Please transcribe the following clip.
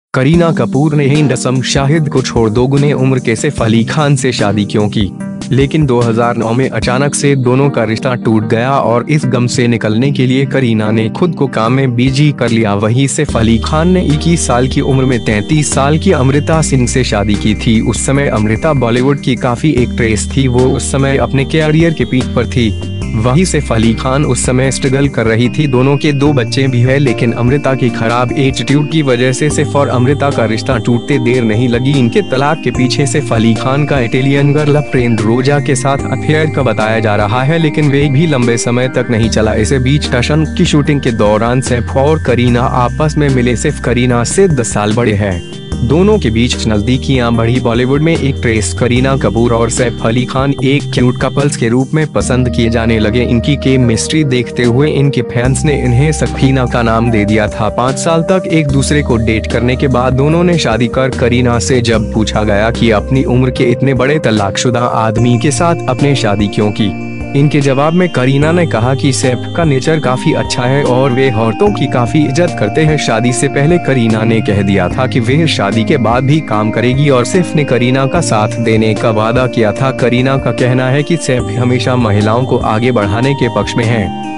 करीना कपूर ने हिंद रस्म शाहिद को छोड़ दोगुने उम्र के सैफ अली खान से शादी क्यों की? लेकिन 2009 में अचानक से दोनों का रिश्ता टूट गया और इस गम से निकलने के लिए करीना ने खुद को काम में बिजी कर लिया। वहीं सैफ अली खान ने 21 साल की उम्र में 33 साल की अमृता सिंह से शादी की थी। उस समय अमृता बॉलीवुड की काफी एक्ट्रेस थी, वो उस समय अपने कैरियर के पीक पर थी। वहीं सैफ अली खान उस समय स्ट्रगल कर रही थी। दोनों के 2 बच्चे भी हैं, लेकिन अमृता की खराब एटीट्यूड की वजह से सैफ और अमृता का रिश्ता टूटते देर नहीं लगी। इनके तलाक के पीछे सैफ अली खान का इटालियन गर्ल फ्रेंड रोजा के साथ अफेयर का बताया जा रहा है, लेकिन वे भी लंबे समय तक नहीं चला। इसे बीच टशन की शूटिंग के दौरान सैफ और करीना आपस में मिले। सैफ करीना से 10 साल बड़े हैं। दोनों के बीच नजदीकियां बढ़ी। बॉलीवुड में एक्ट्रेस करीना कपूर और सैफ अली खान एक क्यूट कपल्स के रूप में पसंद किए जाने लगे। इनकी केमिस्ट्री देखते हुए इनके फैंस ने इन्हें सफीना का नाम दे दिया था। 5 साल तक एक दूसरे को डेट करने के बाद दोनों ने शादी कर करीना से जब पूछा गया कि अपनी उम्र के इतने बड़े तलाकशुदा आदमी के साथ अपने शादी क्यों की, इनके जवाब में करीना ने कहा कि सैफ का नेचर काफी अच्छा है और वे औरतों की काफी इज्जत करते हैं। शादी से पहले करीना ने कह दिया था कि वे शादी के बाद भी काम करेगी और सैफ ने करीना का साथ देने का वादा किया था। करीना का कहना है कि सैफ हमेशा महिलाओं को आगे बढ़ाने के पक्ष में है।